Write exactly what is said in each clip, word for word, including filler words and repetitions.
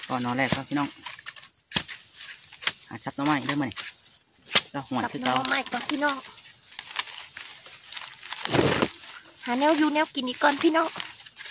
ก่อนนอนแรกครับพี่น้องหาซับน้ำไม้ได้ไหมแล้วหวานคือเก่าซับน้ำไม้ก่อนพี่น้องหาแนวอยู่แนวกินอีกก่อนพี่น้อง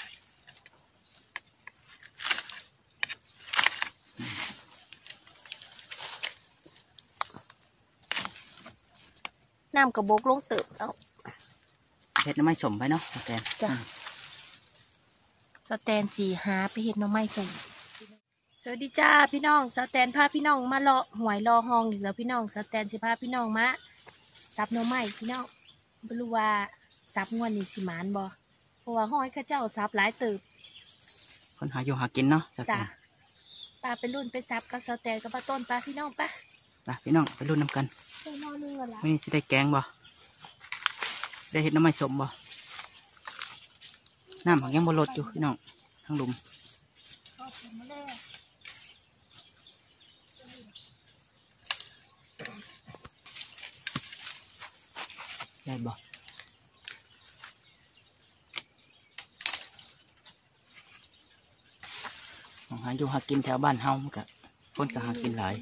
น้ำกระบอกลงเติบเอาเห็ดน้ำไม้สมไปเนาะสแตนจ้ะสแตนสีหาไปเห็ดน้ำไม้สมสวัสดีจ้าพี่น้องสแตนพาพี่น้องมาเลาะหวยรอห้องอีกแล้วพี่น้องสแตนสิพาพี่น้องมาซับน้ำไม้พี่น้องไม่รู้ว่าซับงวนนี่สิหมานบ่เพราะว่าห้อยข้าเจ้าซับหลายเติบคนหาอยู่หากินเนาะสแตจ้ะนปลาเป็นรุ่นไปซับกับสแตนกับปลาต้นปลาพี่น้องปะไปพี่น้องไปรุ่นน้ำกันใช่นอนนึงละไม่สิได้แกงบ่ได้เห็ดน้ำไม้สมบ่น้ำยังบ่ลดอยู่พี่น้องทั้งหลุมได้บ่หาอยู่หากินแถวบ้านเฮามันก็คนก็หากินหลาย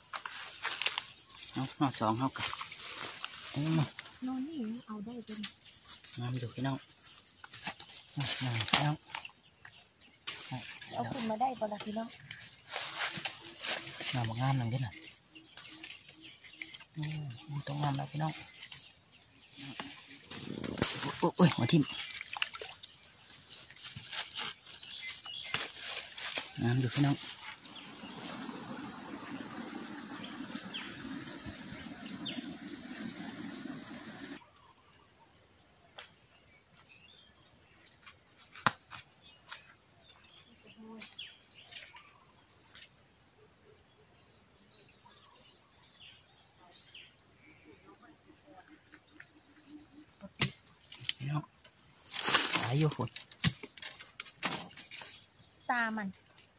เอาหน่อสองเฮากับเอามานอนนี่เอาได้เป็นงามดูพี่น้องงามพี่น้องเอาขึ้นมาได้ปะล่ะพี่น้องงามงามหนึ่งด้วยนะต้องงามแล้วพี่น้องโอ้ยหัวทิ่มงามดูพี่น้องพี่น้องหายอยู่ฝนตามัน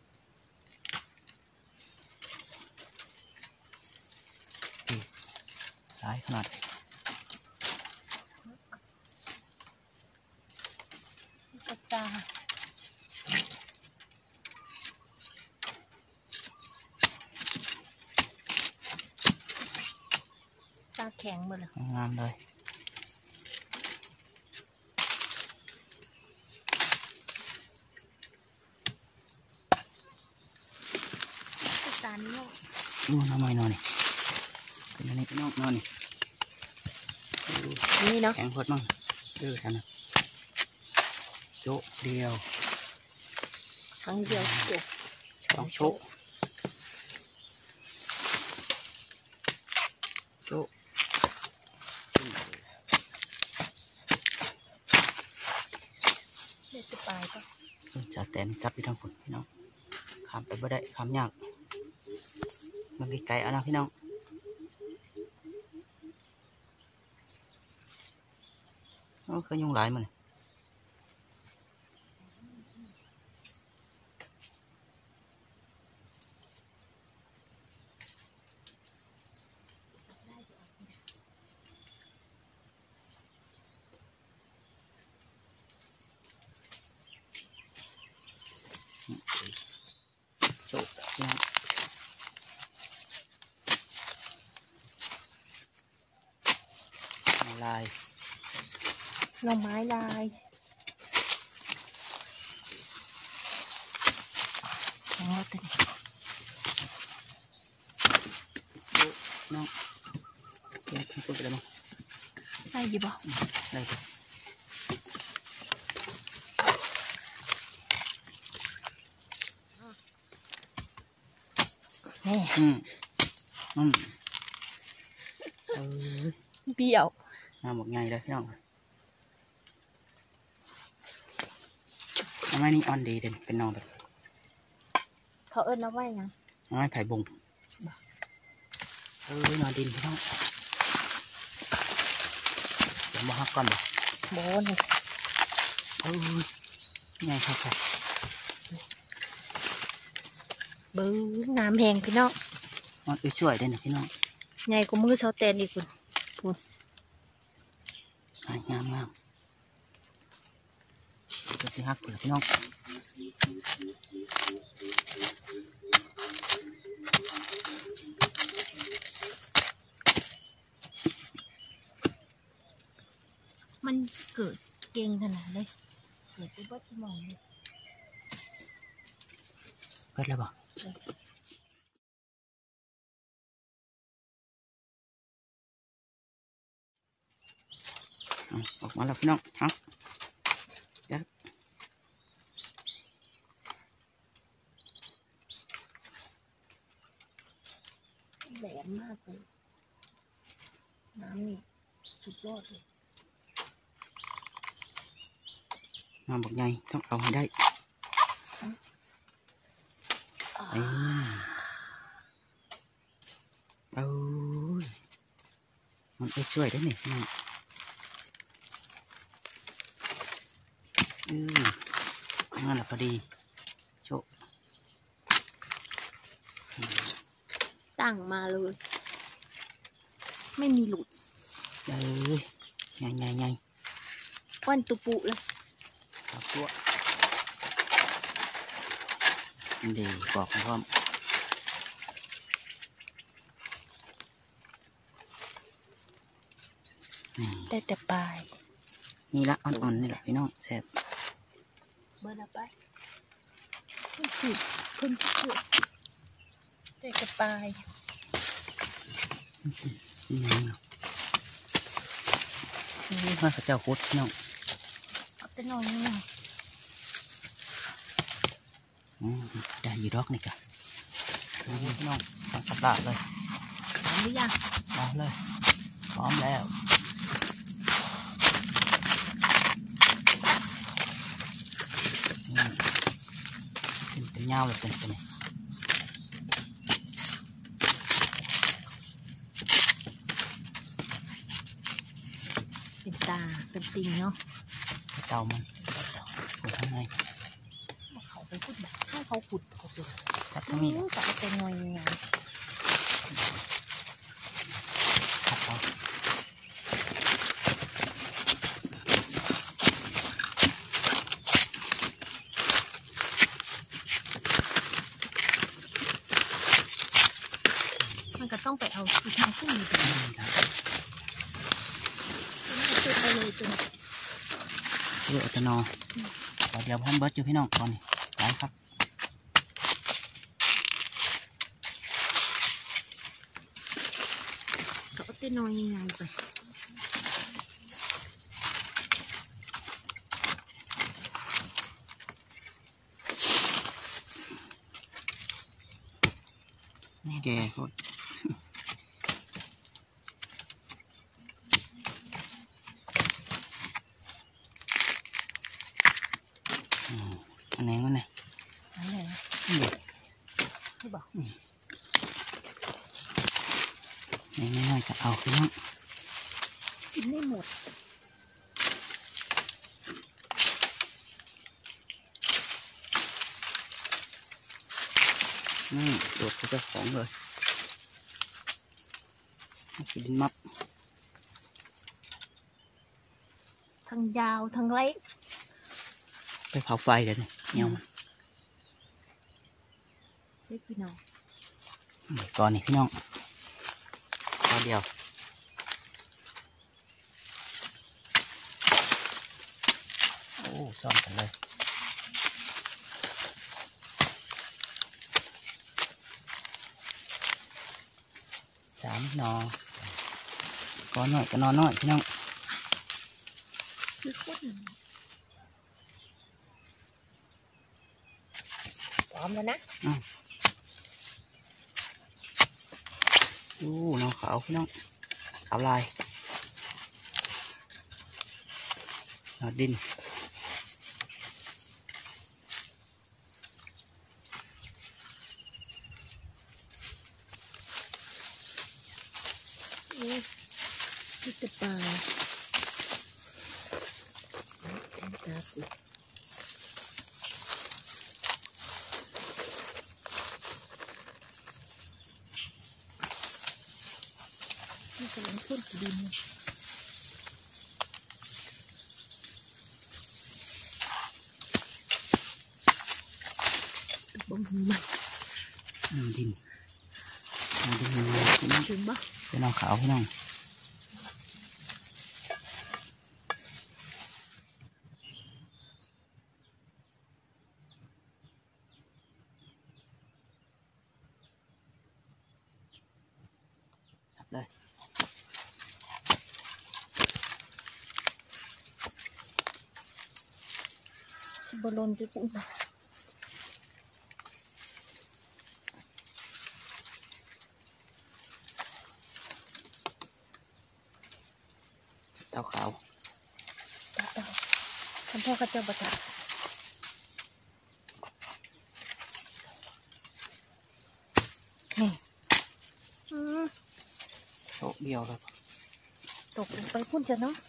หายขนาดกระตาตาแข็งหมดเลยงามเลยตานี่ดูน้ำไม้นอนนี่เป็นอันนี้พี่น้องนอนนี่นี่เนาะแข็งพดมั่งดื้อท่านนะโจ๊ะเดียวครั้งเดียวจบสองโจ๊ะโจ๊ะเด็ดจะไปปะจะแต้มจับพี่น้องคนพี่น้องข้ามไปบ่ได้ข้ามยากมันไกลๆเอานะพี่น้องโอ้เคยยุ่งหลายมันโจ๊ะพี่น้องลายหน่อไม้ลายอ๋อตัวนี้น้องเดี๋ยวคุณไปแล้วมั้งได้ยี่บ่ได้ครับนี่อืมอืมเออเบี้ยวมาหมดไงเลยพี่น้องทำไมนี่อ่อนดีเด่นเป็นนอนแบบเขาเอิ้นเอาไว้ยังน้อยไผ่บุงเออนอนดินพี่น้องเดี๋ยวมาหักก่อนบ่โบนเออไงครับครับบื้อน้ำแห้งพี่น้องมันไปช่วยได้นะพี่น้องไงก็มือเสาแตนอีกคุณคุณงามงามจะสิหักคุณพี่น้องก่งขนาดเลยเปิดไปเบิดสมองเลยเปิดแล้วบ่ออกมาแล้วพี่น้องเอาเดี๋ยวแหลมมากเลยน้ำนี่สุดยอดเลยมาบอกไงต้องเอาให้ได้เอ้ยเอามันไปช่วยได้ไหมพี่น้องอือนั่นแหละพอดีโชคตั้งมาเลย ไม่มีหลุดเอ้ยไงไงไงก้อนตุปุเลยเอาตัวอันเดียวบอกพร้อมได้แต่ปลายนี่ละอ่อนๆนี่แหละพี่น้องแซ่บเบิร์นไปเพิ่มสุดเพิ่มสุดได้แต่ปลายนี่ไงเนาะนี่มาข้าเจ้าโคตรพี่น้องเอาแต่นอนนี่นะอืมได้อยูดอกนี่จ้ะนี่พี่น้องทำกับลาบเลยถามหรือยังมาเลยพร้อมแล้วนี่เป็นเงาเลยเป็นเป็นเป็นตาเป็นติงเนาะเตามันขุดข้างในเขาไปขุดแบบให้เขาขุดเขาขุดตัดตรงนี้เขาเอาแต่หน่อยยังไงตัดเอามันก็ต้องไปเอาอีกทางขึ้นอยู่ดีนี่ครับไปเลยจนเลือกจะนอเดี๋ยวพันเบิร์ดอยู่พี่น้องก่อนนี่ไปครับเขาเอาแต่หน่อยยังไงไปนี่แกโคตรอันไหนมันเนี่ยอะไรนะเด็กเขาบอกนี่น้อยๆจะเอาพี่น้องกินได้หมดนี่โดดเจ้าของเลยกินดินมับทั้งยาวทั้งเล็กไปเผาไฟเดี๋ยวนี้เงี้ยมันได้กินเอาก่อนนี่พี่น้องตอนเดียวโอ้ซ่อมกันเลยสามนอก้อนหน่อยก็นอนน้อยพี่น้องคือโคตรพร้อมแล้วนะอู้น้องขาวพี่น้องขาวลายนอดินโอ้ที่จะปลาตาปุดนี่กำลังพ่นดินบ่มมันนอดินนอดินพี่น้องถึงบ่เป็นน้องขาวพี่น้องเลยบอลนไปปุ่นไปเต่าขาวทำพ่อกระเจ้าประจักษ์นี่อืมโชคเดียวเลยตกลงไปพุ่นจะเนาะ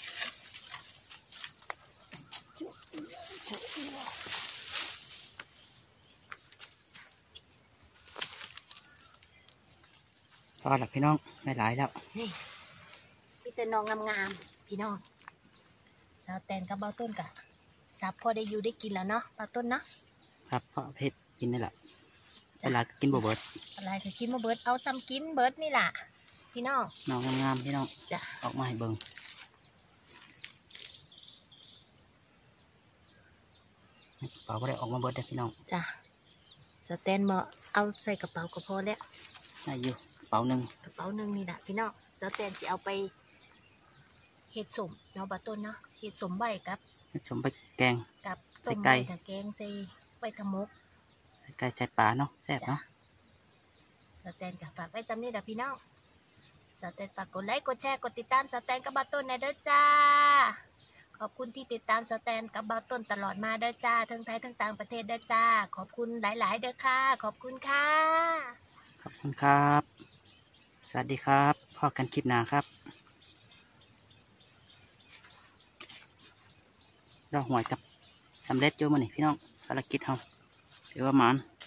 พอแล้วพี่น้องไม่หลายแล้วนี่พี่แต่น้องงามๆพี่น้องสาวแตนกับเบาต้นกะซับพอได้อยู่ได้กินแล้วเนาะเบาต้นเนาะครับเพราะเพชรกินนี่แหละเวลากินบ่เบิดอะไรก็กินมาเบิดเอาซ้ำกินเบิดนี่ล่ะพี่น้องน้องงามๆพี่น้องจ้ะออกมาให้เบิ่งกระเป๋าก็ได้ออกมาเบิดได้พี่น้องจ้ะสแตนมาเอาใส่กระเป๋าก็พอแล้วได้อยู่กระเป๋าหนึ่งกระเป๋าหนึ่งนี่แหละพี่น้องสแตนจะเอาไปเห็ดสมเนาะบาต้นเนาะเห็ดสมใบกับชมไปแกงกับต้มใส่ไก่ใบกับแกงใส่ใบทะมกไก่ใส่ปลาเนาะแซ่บเนาะสแตนกับฝากไว้จำนี่แหละพี่น้องสแตนฝากกดไลค์กดแชร์กดติดตามสแตนกับบาต้นนะเด้อจ้าขอบคุณที่ติดตามสแตนกับบาต้นตลอดมาเด้อจ้าทั้งไทยทั้งต่างประเทศเด้อจ้าขอบคุณหลาย ๆ เด้อค่ะขอบคุณค่ะขอบคุณครับ สวัสดีครับพบกันคลิปหน้าครับเราหวยกับสำเร็จอยู่มื้อนี้พี่น้องภารกิจเราถือว่าหมาน